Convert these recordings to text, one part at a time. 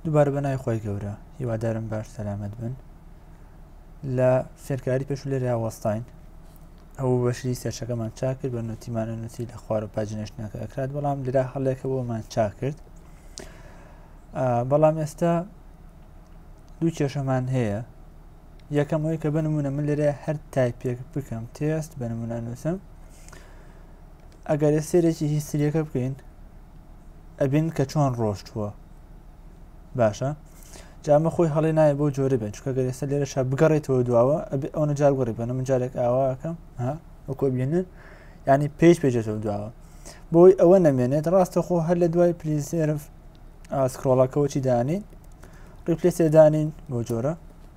دووبارە بەنای خۆی گەورە هیوادارم باش سەلامەت بن لە فێرکاری پێش لێرە وەستاین ئەو بەشی سێرچەکەمان چاکرد بە نوتیمانە نووسی لە خوارە پاجنێشتنەکە ئەکرات بەڵام لێرا هەڵێکە بۆمان چاکرد بەڵام ئێستا دوو کێشەمان هەیە یەکەمەوەی کە بنمونە من لێرە هەر تایپێک بکەم تێست بە نمونە نووسم ئەگەر سێرێکی هیستریەکە بکەین ئەبین کە چۆن ڕۆشتووە باشە جامە خۆی هەڵێ نایە بۆ جۆرە بێن چکە گەر ئێستا لێرە شا بگەڕێتەوە دواوە ئەو نەجار گۆڕی بە من جارێک ئاواکەم وەکۆ بینن ینی پێش پێجێتەوە دواوە بۆی ئەوە نەمێنێت ڕاستە خۆ هەر لە دوای پلیسێرف سکرۆڵەکەەوە چی دانین ریپلێسێ دانین بۆ جۆرە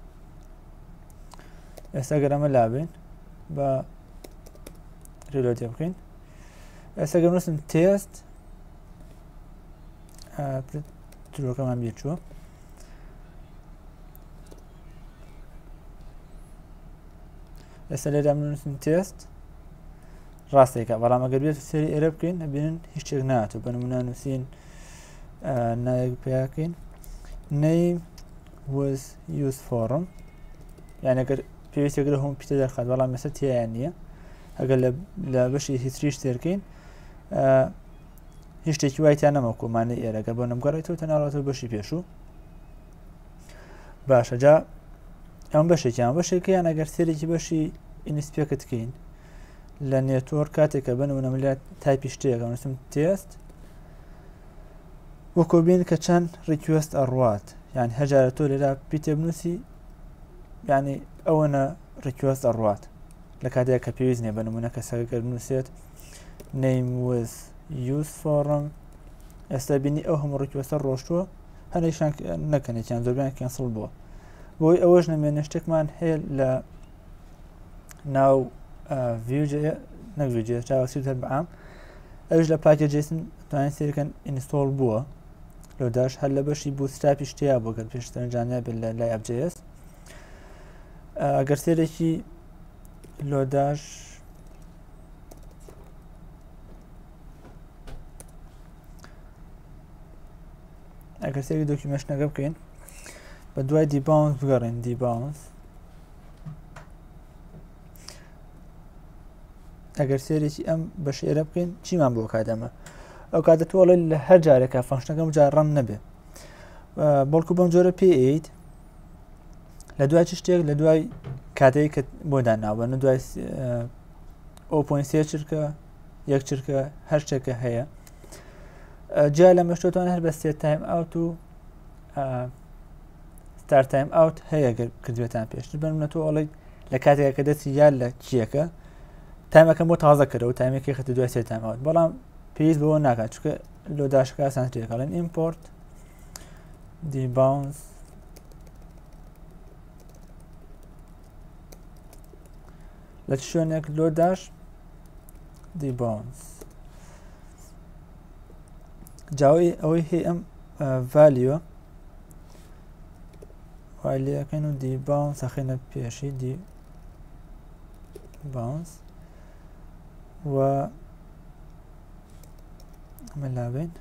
ئێستا گەرەمە لابین بە ریلۆدێ بکەین ئێستا گەمنووسم تێست ترۆکەمان بیر چووە ئێستا لێرە نووسم تێست ڕاستێکە بەڵام ئەگەر بێت سێری ئێرە بکەین ئەبینن هیچ شتێک ناتوە بە نمونە نووسین نایەک پێیاکەین name was used forum یعنی ئەگەر پێویستێکرە هەموو پیتە دەرخات بەڵام مەسەر تیایان نییە ئەگەر لە بەشی هیچریش تێرکەین هیچ شتێکی وایتیان نەمەکۆمانە ئێرەگەر بۆ نەمگەڕێتەوە تەناڕاتەوە بەشی پێشوو باشە جا ئەم بەشێکیان بەشێکیان ئەگەر سێرێکی بەشی ئینسپێکت بکەین لە نێتۆر کاتێکە بنمونە ملات تایپی شتێک نووسم تێست وەکۆ بین کە چەند ریکوێست ئەڕوات یعنی هەجارە تۆ لێرا پیتێ بنووسی یعنی ئەوەنە ریکوێست ئەڕوات لە کاتێک کە پێویست نیە بنمونە کەسەکە بنووسێت name was used forum ئێستا بینی ئەو هەموو ریکوێستە ڕۆشتووە هەنێکشان نەکەنێتیان زۆربیان کەنسڵ بووە بۆی ئەوەش نەمێنێ شتێکمان هەیە لە ناو نەڤیوجێ چاوەسیوت هەر بەعام ئەوش لە پاکێجێسن توانین سێرکەن ئینستۆڵ بووە لۆداش هەر لە بەشی بوستراپی شتیا بۆ گەر پێشتەنجانیا بێت لە لای ئەبجێس ئەگەر سێرێکی لۆداش ئەگەر سێری دۆکیمەشنەکە بکەین بە دوای دیباونس بگەڕین دیباونس ئەگەر سێرێکی ئەم بە شێرە بکەین چیمان بۆ کادەمە ئەو کاتە تۆڵێ لە هەر جارێکە فەنکشنەکەم جار ڕەن نەبێ بەڵکو بەم جۆرە P8 لە دوای چ شتێک لە دوای کاتەیە کە بۆ داناوە نە دوای 0.3 چرکە یەک چرکە هەر شتێکە هەیە جا لە مەشتۆتان هەر بە سێ تایم ئاوت و ستار تایم ئاوت هەیە کردوێتان پێشتر بنمونە تۆ ئەڵێ لە کاتێکە کە دەستی یان لە چیەکە تایمەکەم بۆ تازە کردەوە تایمێکی خەتە دوای سێ تایم ئاوت بەڵام پێویست بەوە ناکات چونکە لۆداشەکە ئاسانترێکڵێن ئیمپۆرت دیباونس لە شوێنێک لۆداش دیباونس جاوی ئەوەی هەیە ئەم ڤالیوە والیەکەین و دیباونس ئەخێنە پێشی دیباونس و ئەمە لابین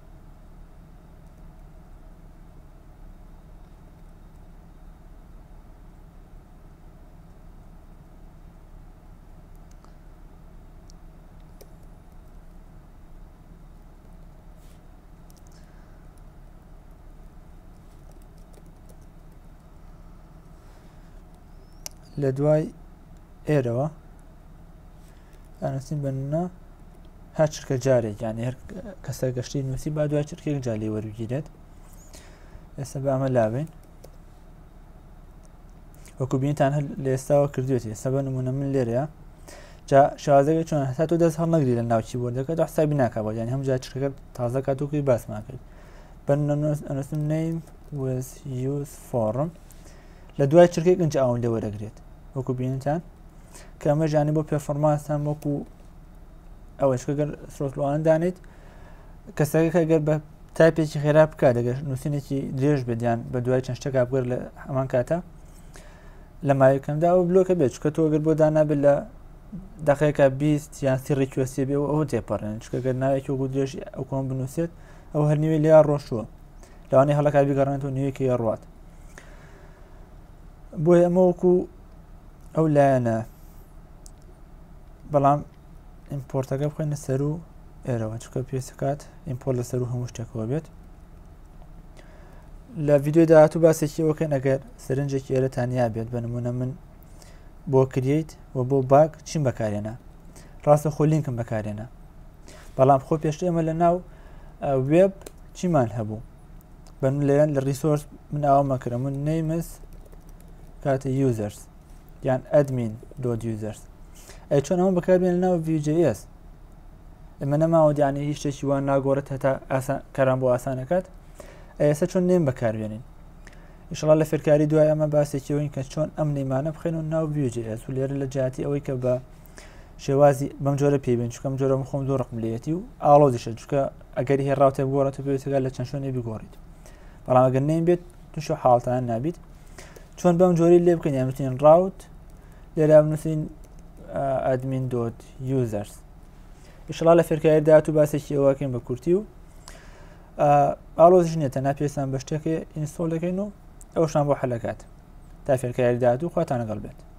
لە دوای ئێرەوە ئەنووسین بنە هەر چرکە جارێک یعنی هەر کەسە گەشتی نووسی با دوای چرکێک جالی وەرگیرێت ئێستا بە ئەمە لابین وەکو بینتان هەر لە ئێستاوە کردوێتی ئێستا بە نمونە من لێرەیە جا شازەکە چۆن هەتا تۆ دەست هەڵ نەگری لە ناوچی بۆردەکە دو حسابی ناکە بۆ یعنی هەموو جا چرکەکە تازە کاتوکەی باسمان کرد بە ئەنووسم name was used forum لە دوای چرکێک ئەنج ئاون لێ وەرەگرێت وەکو بینتان کە ئەمە ژانی بۆ پێفۆرمانسان وەکو ئەوە چکەگەر سرۆسلوان دانیت کەسەکە گەر بە تایپێکی خێرا بکات دەگەر نووسینێکی درێژ بێدیان بە دوای چەند شتێک بگەر لە هەمان کاتە لە ماوەیەکەمدا ئەو بلۆکە بێت چکە تۆ گەر بۆ دانابێت لە دقیقە 20 یان 30 ڕیکوێستی بێ ئەوە تێپەڕێن چکە گەر ناوێکی وەکو درێژ ئەو کۆم بنووسێت ئەو هەر نیوەی لێیا ڕۆشتووە لەوانەیە هەڵەکە بیگەڕێنێتەوە نوێیەکی ڕوات بۆیە ئەمەوەکو ئەو لایەنە بەڵام ئیمپۆرتەکە بخۆینە سەر و ئێرەوە چکە پێسەکات ئیمپۆرت لە سەر و هەموو شتێکەوە بێت لە ڤیدیۆی داهاتوو باسێکی ئەوەکەن ئەگەر سەرنجێکی ئێرەتانیا بێت بە نمونە من بۆ کرییت و بۆ باک چیم بەکارێنە ڕاستە خۆ لینکم بەکارێنە بەڵام خۆ پێشتر ئێمە لە ناو وێب چیمان هەبوو بەن لەیان لە ریسۆرس من ئاوامە کرە من نەیمس کاتە یوزەرس یان ئەدمین دۆت یوزەرس ئەی چۆن ئەمە بەکاربێن لە ناو VJS ئێمە نەماوە دیانی هیچ شتێکی وان ناگۆڕێت هەتا کاران بۆ ئاسانەکات ئێستا چۆن نێم بەکاربێنین ئینشەڵا لە فێرکاری دوای ئەمە باسێکیەوەین کە چۆن ئەم نەیمانە بخێنەوە ناو VJS و لێرە لە جیاتی ئەوەی کە بە شێوازی بەم جۆرە پێبێن چکەم جۆرە خۆم دوو ڕقملێتی و ئاڵۆزیشە چکە ئەگەری هێڕاوتە بگۆڕێتە پێویستەکە لە چەند شوێنێ بگۆڕیت بەڵام ئەگەر نەیم بێت تووشە حاڵتان نابیت چۆن بەم جۆری لێ بکەین یانوتین ڕاوت لێرە بنووسین ئەدمین دۆت یوزەرس ئینشەڵا لە فێرکاری داهاتوو باسێکی ئەوەکەین بە کورتی و ئاڵۆزیش نیە تەنیا پێویستان بە شتێکی ئینستۆڵ دەکەین و ئەوشان بۆ حەلەکات تا فێرکاری داهاتوو خواتان لەگەڵ بێت